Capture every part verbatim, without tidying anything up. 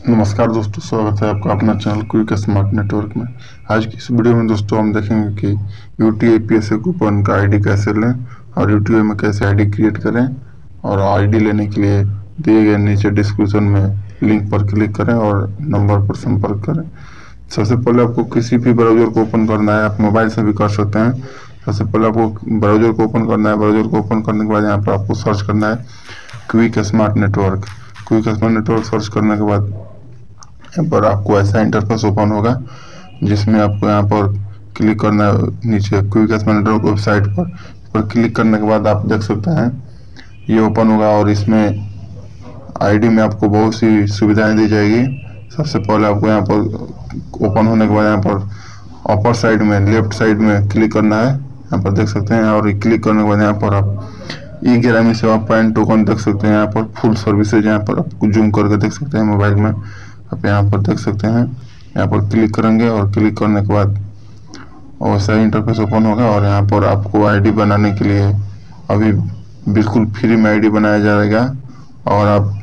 नमस्कार दोस्तों, स्वागत है आपका अपना चैनल क्विक स्मार्ट नेटवर्क में। आज की इस वीडियो में दोस्तों हम देखेंगे कि यूटीआई पीएसए कूपन का आईडी कैसे लें और यूटीआई में कैसे आईडी क्रिएट करें। और आईडी लेने के लिए दिए गए नीचे डिस्क्रिप्शन में लिंक पर क्लिक करें और नंबर पर संपर्क करें। सबसे पहले आपको किसी भी ब्राउजर को ओपन करना है, आप मोबाइल से भी कर सकते हैं। सबसे पहले आपको ब्राउजर को ओपन करना है। ब्राउजर को ओपन करने के बाद यहाँ पर आपको सर्च करना है quick smart network. Quick smart network search करने के बाद यहाँ पर आपको ऐसा इंटरफेस ओपन होगा जिसमें आपको यहाँ पर क्लिक करना है नीचे क्विक स्मार्ट नेटवर्क वेबसाइट पर। पर क्लिक करने के बाद आप देख सकते हैं ये ओपन होगा और इसमें आईडी में आपको बहुत सी सुविधाएं दी जाएगी। सबसे पहले आपको यहाँ पर ओपन होने के बाद यहाँ पर अपर साइड में लेफ्ट साइड में क्लिक करना है, यहाँ पर देख सकते हैं। और क्लिक करने के बाद यहाँ पर आप ई ग्रामीण सेवा पॉइंट टोकन देख सकते हैं। यहाँ पर फुल सर्विसेज यहाँ पर आपको जूम करके देख सकते हैं मोबाइल में, आप यहाँ पर देख सकते हैं। यहाँ पर क्लिक करेंगे और क्लिक करने के बाद वैसा ही इंटरफेस ओपन होगा और यहाँ पर आपको आईडी बनाने के लिए अभी बिल्कुल फ्री में आईडी बनाया जाएगा। और आप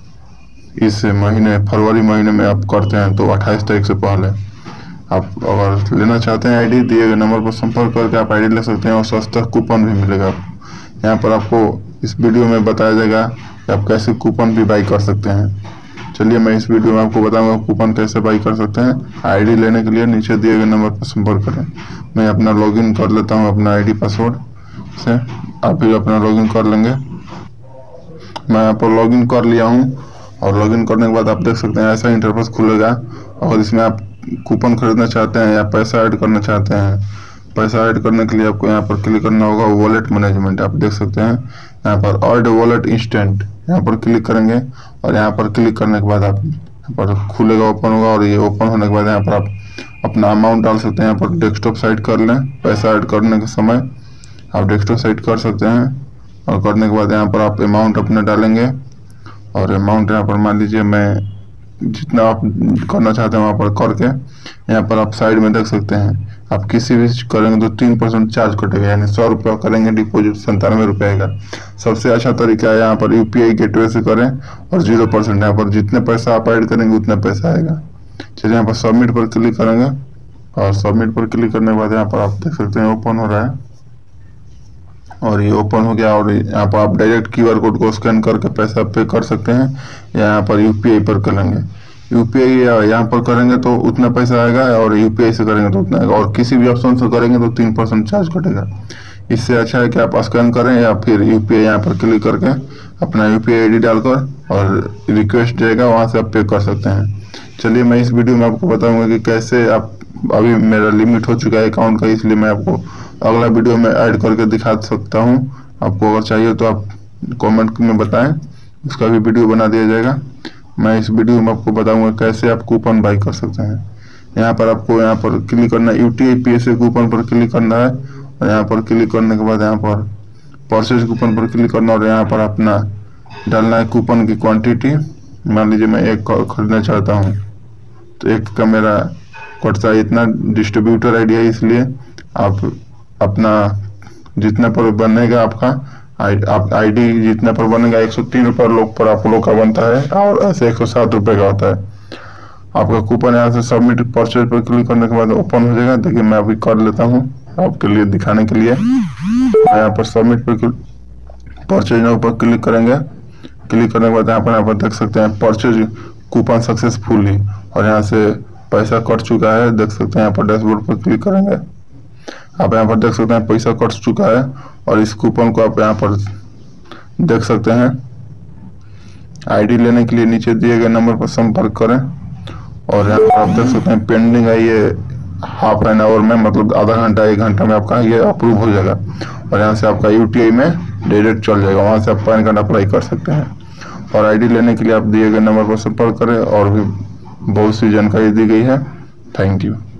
इस महीने फरवरी महीने में आप करते हैं तो अट्ठाईस तारीख से पहले आप अगर लेना चाहते हैं आईडी, दिए गए नंबर पर संपर्क करके आप आईडी ले सकते हैं और सस्ता कूपन भी मिलेगा। यहाँ पर आपको इस वीडियो में बताया जाएगा कि आप कैसे कूपन भी बाई कर सकते हैं। चलिए मैं इस वीडियो में आपको बताऊंगा कूपन कैसे बाई कर सकते हैं। आईडी लेने के लिए नीचे दिए गए नंबर पर संपर्क करें। मैं अपना लॉगिन कर लेता हूं अपना आईडी पासवर्ड से, आप भी अपना लॉगिन कर लेंगे। मैं यहाँ पर लॉगिन कर लिया हूं और लॉगिन करने के बाद आप देख सकते हैं ऐसा इंटरफेस खुलेगा। और इसमें आप कूपन खरीदना चाहते हैं या पैसा ऐड करना चाहते हैं, पैसा ऐड करने के लिए आपको यहाँ पर क्लिक करना होगा वॉलेट मैनेजमेंट। आप देख सकते हैं यहाँ पर ऐड वॉलेट इंस्टेंट, यहाँ पर क्लिक करेंगे और यहाँ पर क्लिक करने के बाद आप यहाँ पर खुलेगा, ओपन होगा। और ये ओपन होने के बाद यहाँ पर आप अपना अमाउंट डाल सकते हैं। यहाँ पर डेस्कटॉप साइट कर लें, पैसा ऐड करने के समय आप डेस्कटॉप साइट कर सकते हैं। और करने के बाद यहाँ पर आप अमाउंट अपना डालेंगे और अमाउंट यहाँ पर मान लीजिए मैं जितना आप करना चाहते हैं वहाँ पर करके यहाँ पर आप साइड में देख सकते हैं। आप किसी भी करेंगे तो तीन परसेंट चार्ज कटेगा, यानी सौ रुपया करेंगे डिपॉजिट संतानवे रुपये का। सबसे अच्छा तरीका है यहाँ पर यूपीआई गेटवे से करें और जीरो परसेंट यहाँ पर जितने पैसा आप ऐड करेंगे उतना पैसा आएगा। चलिए यहाँ पर सबमिट पर क्लिक करेंगे और सबमिट पर क्लिक करने के बाद यहाँ पर आप देख सकते हैं ओपन हो रहा है और ये ओपन हो गया। और यहाँ पर आप डायरेक्ट क्यूआर कोड को स्कैन करके पैसा पे कर सकते हैं या यहाँ पर यूपीआई पर करेंगे। यूपीआई यहाँ पर करेंगे तो उतना पैसा आएगा और यूपीआई से करेंगे तो उतना आएगा। और किसी भी ऑप्शन से करेंगे तो तीन परसेंट चार्ज कटेगा। इससे अच्छा है कि आप स्कैन करें या फिर यूपीआई यहाँ पर क्लिक करके अपना यूपीआई आईडी डालकर और रिक्वेस्ट जाएगा वहाँ से आप पे कर सकते हैं। चलिए मैं इस वीडियो में आपको बताऊंगा कि कैसे आप, अभी मेरा लिमिट हो चुका है अकाउंट का, इसलिए मैं आपको अगला वीडियो में ऐड करके दिखा सकता हूँ। आपको अगर चाहिए तो आप कमेंट में बताएं, उसका भी वीडियो बना दिया जाएगा। मैं इस वीडियो में आपको बताऊंगा कैसे आप कूपन बाई कर सकते हैं। यहाँ पर आपको यहाँ पर क्लिक करना है, यूटीआई पीएसए कूपन पर क्लिक करना है और यहाँ पर क्लिक करने के बाद यहाँ पर परचेज कूपन पर क्लिक करना और यहाँ पर अपना डालना है कूपन की क्वांटिटी। मान लीजिए मैं एक खरीदना चाहता हूँ तो एक का मेरा कटता है इतना, डिस्ट्रीब्यूटर आईडी है इसलिए आप अपना जितना पर बनेगा आपका आई, आप आईडी जितना पर बनेगा एक सौ तीन रुपये लोग पर आप लोग का बनता है और ऐसे एक सौ सात रुपये का होता है आपका कूपन। यहाँ से सबमिट परचेज पर क्लिक करने के बाद ओपन हो जाएगा। देखिए मैं अभी कर लेता हूँ आपके लिए दिखाने के लिए। यहाँ पर सबमिट पर परचेज पर क्लिक करेंगे। क्लिक करने के बाद यहाँ पर यहाँ पर देख सकते हैं परचेज कूपन सक्सेसफुली और यहाँ से पैसा कट चुका है, देख सकते हैं। यहाँ पर डैशबोर्ड पर क्लिक करेंगे, आप यहाँ पर देख सकते हैं पैसा कट चुका है। और इस कूपन को आप यहाँ पर देख सकते हैं। आईडी लेने के लिए नीचे दिए गए नंबर पर संपर्क करें और यहाँ पर आप देख सकते हैं पेंडिंग है, ये हाफ एन आवर में, मतलब आधा घंटा एक घंटा में आपका ये अप्रूव हो जाएगा। और यहाँ से आपका यूटीआई में डायरेक्ट चल जाएगा, वहाँ से आप पैन कार्ड अप्लाई कर सकते हैं। और आईडी लेने के लिए आप दिए गए नंबर पर संपर्क करें और भी बहुत सी जानकारी दी गई है। Thank you.